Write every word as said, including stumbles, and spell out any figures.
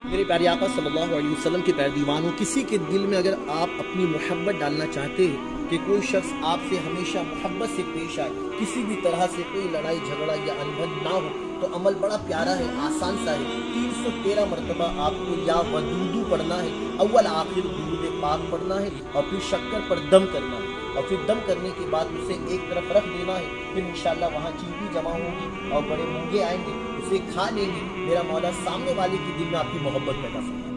मेरे प्यारे आका सल्लल्लाहु अलैहि वसल्लम के प्यारे दीवानों, किसी के दिल में अगर आप अपनी मोहब्बत डालना चाहते हैं कि कोई शख्स आपसे हमेशा मोहब्बत से पेश आए, किसी भी तरह से कोई लड़ाई झगड़ा या अनबन ना हो, तो अमल बड़ा प्यारा है, आसान सा है। तीन सौ तेरह मरतबा आपको या वदूदू पढ़ना है, अव्वल आखिर दुरूद पाक पढ़ना है और फिर शक्कर पर दम करना है और फिर दम करने के बाद उसे एक तरफ रख देना है। फिर इंशाल्लाह वहाँ चींटी जमा होगी और बड़े मूंगे आएंगे, उसे खा लेंगे। मेरा मौला सामने वाले के दिल में आपकी मोहब्बत पैदा करेगा।